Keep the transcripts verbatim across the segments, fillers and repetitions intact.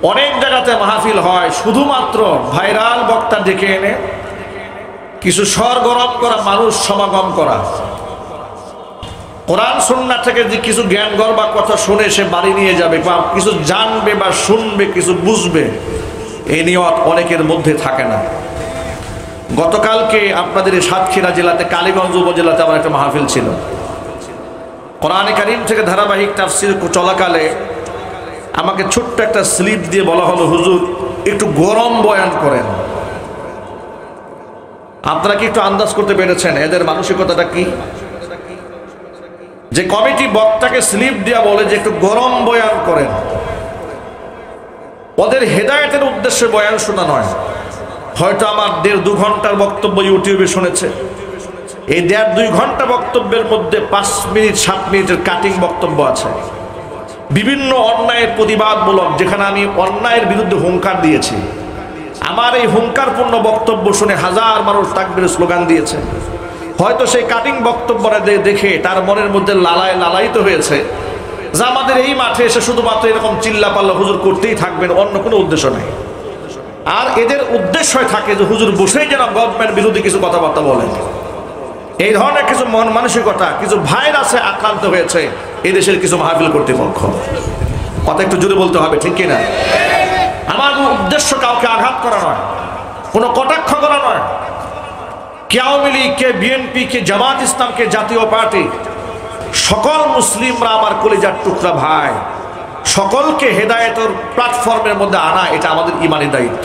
অনেক জায়গাতে মাহফিল হয় শুধুমাত্র ভাইরাল বক্তা ডেকে এনে কিছু সরগরম করা মানুষ সমাগম করা, কোরআন সুন্নাহ থেকে যে কিছু জ্ঞান গর্বা কথা শুনে সে বাড়ি নিয়ে যাবে বা কিছু জানবে বা শুনবে কিছু বুঝবে, এই নিয়ত অনেকের মধ্যে থাকে না। গতকালকে আপনাদের এই সাতক্ষীরা জেলাতে কালীগঞ্জ উপজেলাতে আমার একটা মাহফিল ছিল। কোরআনে কারীম থেকে ধারাবাহিক তাফসীর চলাকালে আমাকে ছোট্ট একটা স্লিপ দিয়ে বলা হলো, হুজুর একটু গরম বয়ান করেন। আপনারা কি একটু আন্দাজ করতে পেরেছেন এদের মানসিকতাটা কি? যে কমিটি বক্তাকে স্লিপ দিয়া বলে যে একটু গরম বয়ান করেন, ওদের হেদায়েতের উদ্দেশ্যে বয়ান শোনা নয়। হয়তো আমার দেড় দু ঘন্টার বক্তব্য ইউটিউবে শুনেছে, এই দেড় দুই ঘন্টা বক্তব্যের মধ্যে পাঁচ মিনিট সাত মিনিটের কাটিং বক্তব্য আছে, বিভিন্ন অন্যায়ের প্রতিবাদমূলক, যেখানে আমি অন্যায়ের বিরুদ্ধে হুঙ্কার দিয়েছি। আমার এই হুঙ্কারপূর্ণ বক্তব্য শুনে হাজার মানুষ তাকবীরের স্লোগান দিয়েছে। হয়তো সেই কাটিং বক্তব্যটা দেখে তার মনের মধ্যে লালায় লালায়িত হয়েছে যে আমাদের এই মাঠে এসে শুধুমাত্র এরকম চিল্লা পাল্লা হুজুর করতেই থাকবেন, অন্য কোনো উদ্দেশ্য নেই। আর এদের উদ্দেশ্য থাকে যে হুজুর বসেই যেন গভর্নমেন্ট বিরোধী কিছু কথাবার্তা বলেন। এই ধরনের কিছু মন মানসিকতা কিছু ভাইরাসে আক্রান্ত হয়েছে এই দেশের কিছু মাহফিল কর্তৃপক্ষ। কথা একটু জোরে বলতে হবে, ঠিক কিনা? আমার উদ্দেশ্য কাউকে আঘাত করা নয়, কোনো কটাক্ষ করা নয়। কে আওয়ামী লীগ, কে বিএনপি, কে জামাত ইসলাম, কে জাতীয় পার্টি, সকল মুসলিমরা আমার কলিজার টুকরা ভাই। সকলকে হেদায়েতের প্ল্যাটফর্মের মধ্যে আনা এটা আমাদের ইমানের দায়িত্ব।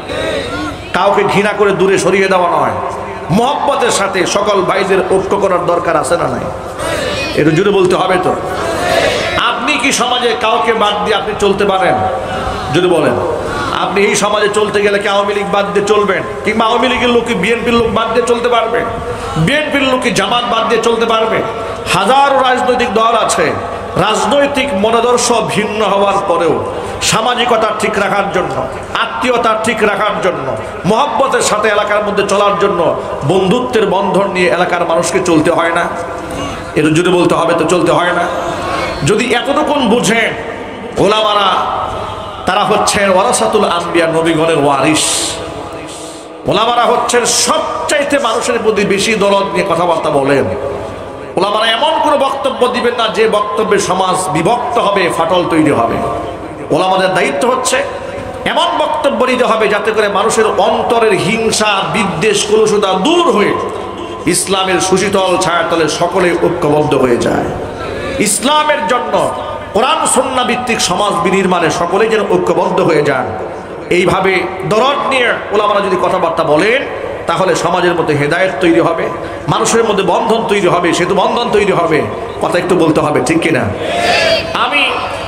কাউকে ঘৃণা করে দূরে সরিয়ে দেওয়া নয়, মহব্বতের সাথে সকল ভাইদের ঐক্য করার দরকার আছে না নাই? এটা জুড়ে বলতে হবে তো। আপনি কি সমাজে কাউকে বাদ দিয়ে আপনি চলতে পারেন? যদি বলেন আপনি এই সমাজে চলতে গেলে কি আওয়ামী লীগ বাদ দিয়ে চলবেন? কিংবা আওয়ামী লীগের লোক কি বিএনপির লোক বাদ দিয়ে চলতে পারবে? বিএনপির লোক কি জামাত বাদ দিয়ে চলতে পারবে? হাজারো রাজনৈতিক দল আছে, রাজনৈতিক মতাদর্শ ভিন্ন হওয়ার পরেও সামাজিকতা ঠিক রাখার জন্য, আত্মীয়তা ঠিক রাখার জন্য, মহব্বতের সাথে এলাকার মধ্যে চলার জন্য বন্ধুত্বের বন্ধন নিয়ে এলাকার মানুষকে চলতে হয় না? এটা যদি বলতে হবে তো চলতে হয় না? যদি এতটুকুন বুঝেন, ওলামারা তারা হচ্ছেন ওয়ারাসাতুল আম্বিয়া, নবীগণের ওয়ারিস। ওলামারা হচ্ছেন সবচাইতে মানুষের প্রতি বেশি দরদ নিয়ে কথাবার্তা বলেন। ওলামারা এমন কোনো বক্তব্য দিবেন না যে বক্তব্যে সমাজ বিভক্ত হবে, ফাটল তৈরি হবে। ওলামাদের দায়িত্ব হচ্ছে এমন বক্তব্য দিতে হবে যাতে করে মানুষের অন্তরের হিংসা, বিদ্বেষ, কলুষতা দূর হয়ে ইসলামের সুশীতল ছায়াতলে সকলে ঐক্যবদ্ধ হয়ে যায়। ইসলামের জন্য কোরআন সুন্নাহ ভিত্তিক সমাজ বিনির্মাণে সকলে যেন ঐক্যবদ্ধ হয়ে যান। এইভাবে দরদ নিয়ে ওলামারা যদি কথাবার্তা বলেন তাহলে সমাজের মধ্যে হেদায়েত তৈরি হবে, মানুষের মধ্যে বন্ধন তৈরি হবে, সেতু বন্ধন তৈরি হবে। কথা একটু বলতে হবে, ঠিক কিনা? আমি